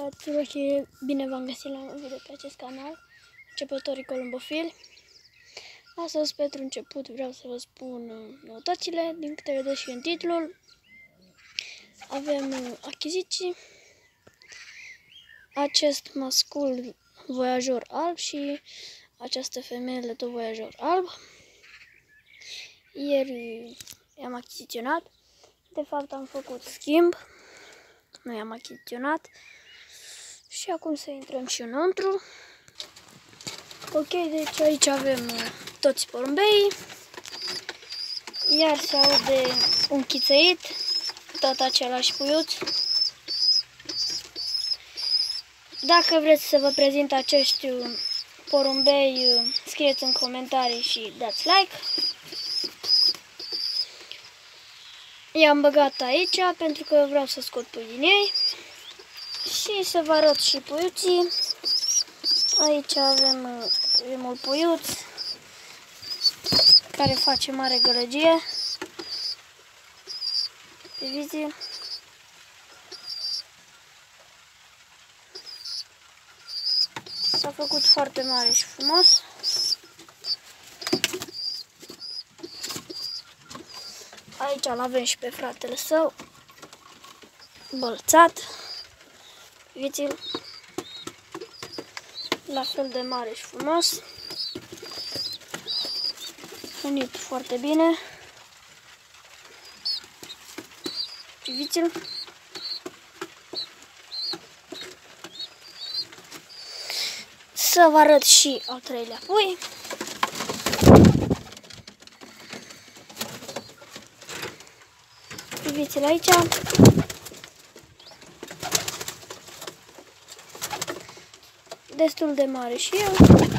băiaților și bine v-am găsit la un video pe acest canal, Începătorii Columbofili. Astăzi, pentru început, vreau să vă spun noutățile, din câte vedeți și în titlul. Avem achiziții, acest mascul voiajor alb și această femeie tot voiajor alb. Ieri i-am achiziționat, de fapt am făcut schimb, nu i-am achiziționat. Și acum să intrăm și înăuntru. Ok, deci aici avem toți porumbeii. Iar se aude un chițăit, tot același puiuț. Dacă vreți să vă prezint acești porumbei, scrieți în comentarii și dați like. I-am băgat aici pentru că vreau să scot pui din ei. Și să vă arăt și puiuții. Aici avem primul puiuț care face mare gălăgie. Priviți. S-a făcut foarte mare și frumos. Aici îl avem și pe fratele său, bălțat. Priviți-l, la fel de mare și frumos, unit foarte bine. Priviți-l. Să vă arăt și al treilea pui. Priviți-l aici. Destul de mare și el.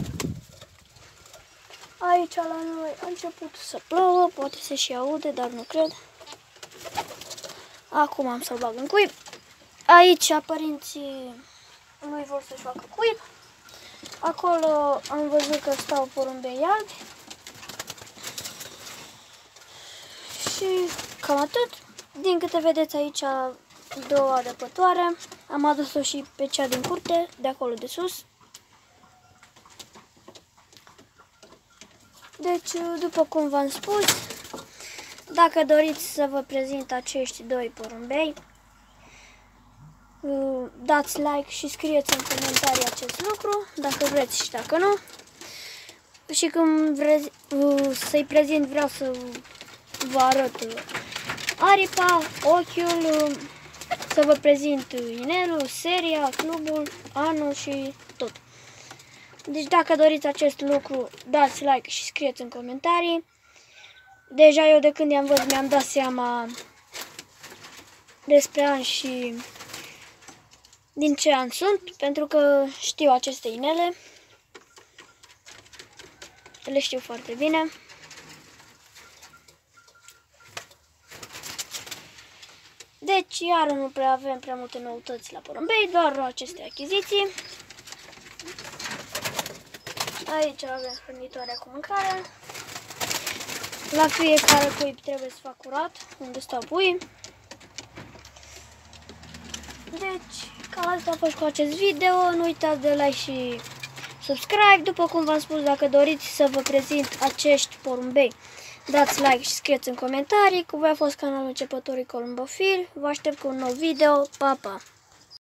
Aici la noi a început să plouă, poate se și aude, dar nu cred. Acum am să-l bag în cuib. Aici părinții nu-i vor să-și facă cuib. Acolo am văzut că stau porumbei albi. Și cam atât. Din câte vedeți aici, două adăpătoare. Am adus-o și pe cea din curte, de acolo de sus. Deci, după cum v-am spus, dacă doriți să vă prezint acești doi porumbei, dați like și scrieți în comentarii acest lucru, dacă vreți și dacă nu. Și când vreți să-i prezint, vreau să vă arăt aripa, ochiul, să vă prezint inelul, seria, clubul, anul și tot. Deci dacă doriți acest lucru, dați like și scrieți în comentarii. Deja eu de când i-am văzut mi-am dat seama despre ani și din ce an sunt, pentru că știu aceste inele. Le știu foarte bine. Deci iar nu prea avem prea multe noutăți la porumbei, doar aceste achiziții. Aici avem hrănitoarea cu mâncare. La fiecare cuib trebuie să fac curat unde stau puii. Deci, cam asta a fost cu acest video. Nu uitați de like și subscribe. După cum v-am spus, dacă doriți să vă prezint acești porumbei, dați like și scrieți în comentarii. Cu voi a fost canalul Începătorii Columbofili. Vă aștept cu un nou video. Pa, pa!